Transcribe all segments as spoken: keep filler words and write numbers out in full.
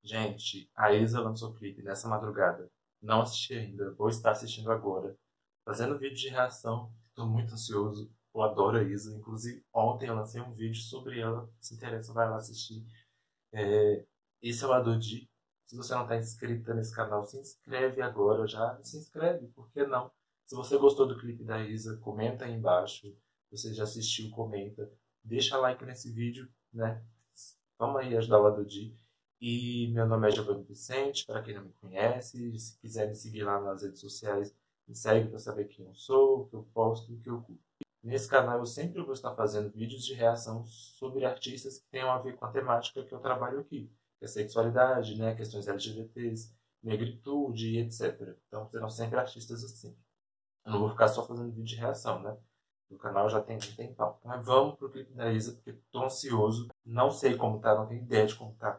Gente, a Isa lançou o clipe nessa madrugada. Não assisti ainda, vou estar assistindo agora. Fazendo vídeo de reação, estou muito ansioso. Eu adoro a Isa. Inclusive, ontem eu lancei um vídeo sobre ela. Se interessa, vai lá assistir. É, esse é o Adodi. Se você não está inscrita nesse canal, se inscreve agora já. Se inscreve, por que não? Se você gostou do clipe da Isa, comenta aí embaixo. Se você já assistiu, comenta. Deixa like nesse vídeo, né? Vamos aí ajudar o Adodi. E meu nome é Giovanni Vicente, para quem não me conhece. Se quiser me seguir lá nas redes sociais, me segue para saber quem eu sou, o que eu posto e o que eu curto. Nesse canal eu sempre vou estar fazendo vídeos de reação sobre artistas que tenham a ver com a temática que eu trabalho aqui, que é sexualidade, né, questões L G B Ts, negritude e etcétera. Então serão sempre artistas assim. Eu não vou ficar só fazendo vídeo de reação, né? No canal já tem um tempão. Mas vamos pro clipe da Isa, porque tô ansioso. Não sei como tá, não tenho ideia de como tá.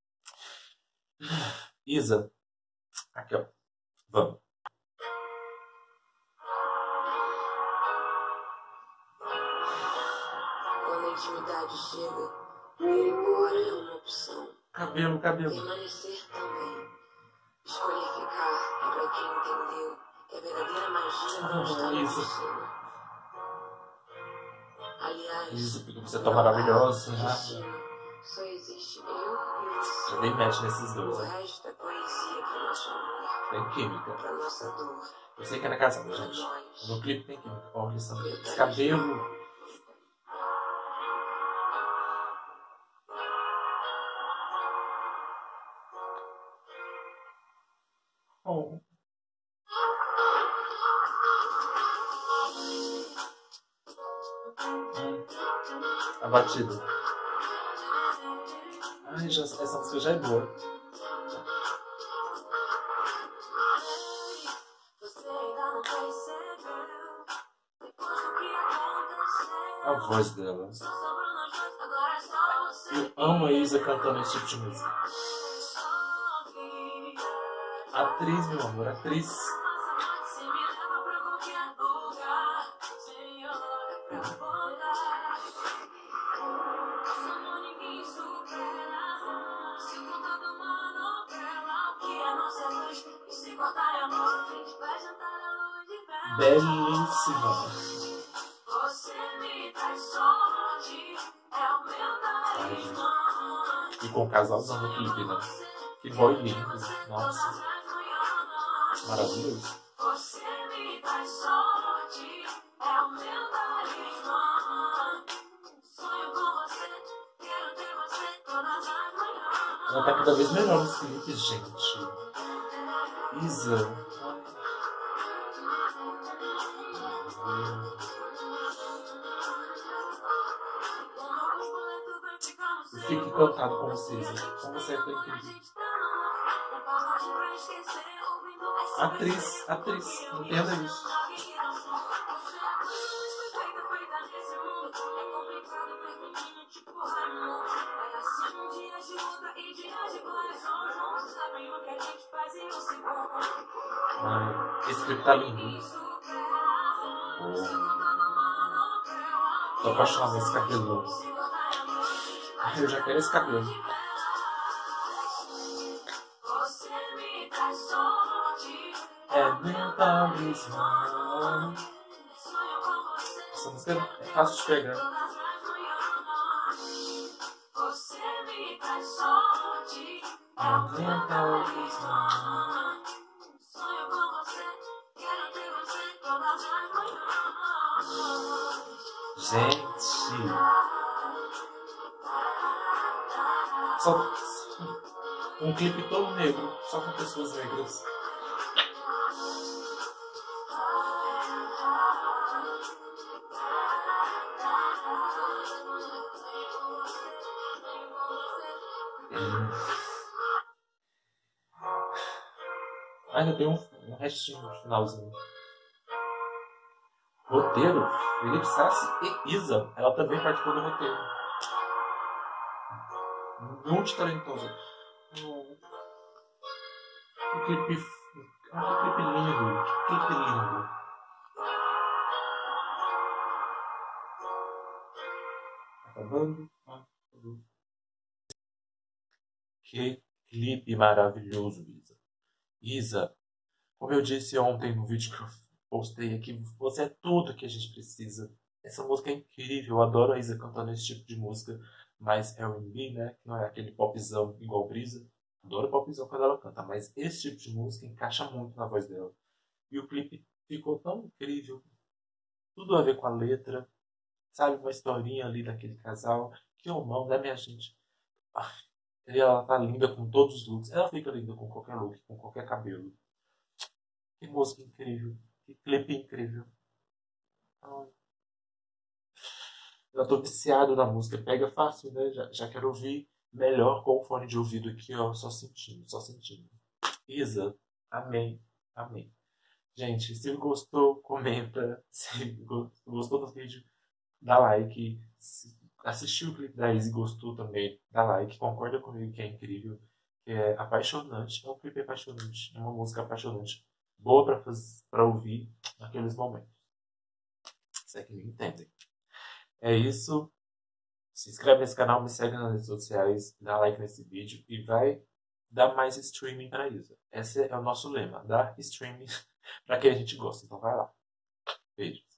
Isa, aqui ó, vamos. Quando a intimidade chega, ir embora é uma opção. Cabelo, cabelo. Permanecer também. Escolher ficar é pra quem entendeu que a verdadeira magia não está no destino. Aliás, Isa, porque você tá maravilhosa, né? Só existe eu e você. Já dei match nesses dois, O né? resto é poesia pro nosso amor. Tem química. Pra nossa dor. Eu sei que é na casa, gente. No clipe tem química. Olha esse cabelo. Oh. A batida. Ai, já, essa música já é boa. A voz dela. Eu amo a Isa cantando esse tipo de música. Atriz, meu amor, atriz. Belíssima. Ai, e com o casalzão no clipe, né? Que boy lindo. Nossa. Maravilhoso. Ela tá cada vez melhor nos clipes, gente. Isa. Eu fico encantado com vocês. Como você é tão incrível. Atriz, atriz, entenda isso. Ai, esse clipe tá lindo. Oh. Tô apaixonado nesse cabelo. Ai, eu já quero esse cabelo. É meu talismã. Essa música é fácil de pegar. É meu talismã. Gente, só um clipe todo negro, só com pessoas negras. Hum. Ainda tem um, um restinho no finalzinho. Roteiro, Felipe Sassi e Isa. Ela também participou do roteiro. Muito talentosa. Oh. Que clipe. Ah, que clipe lindo. Que clipe lindo. Acabando. Ah, acabou. Que clipe maravilhoso, Isa. Isa, como eu disse ontem no vídeo que eu postei aqui, você é tudo que a gente precisa. Essa música é incrível, eu adoro a Isa cantando esse tipo de música mais R and B, né? Que não é aquele popzão igual Brisa. Adoro popzão quando ela canta, mas esse tipo de música encaixa muito na voz dela. E o clipe ficou tão incrível, tudo a ver com a letra, sabe? Uma historinha ali daquele casal. Que homão, né, minha gente? Ah, e ela tá linda com todos os looks. Ela fica linda com qualquer look, com qualquer cabelo. Que música incrível. Que clipe incrível. Ai, eu tô viciado na música. Pega fácil, né? Já, já quero ouvir melhor com o fone de ouvido aqui, ó. Só sentindo, só sentindo. Isa, amém, amém. Gente, se gostou, comenta. Se gostou do vídeo, dá like. Se assistiu o clipe da Izzy e gostou também, dá like. Concorda comigo que é incrível, que é apaixonante. É um clipe apaixonante, é uma música apaixonante. Boa pra, fazer, pra ouvir naqueles momentos. Se é que me entendem. É isso. Se inscreve nesse canal, me segue nas redes sociais, dá like nesse vídeo e vai dar mais streaming pra Isa. Esse é o nosso lema, dar streaming pra quem a gente gosta. Então vai lá. Beijos.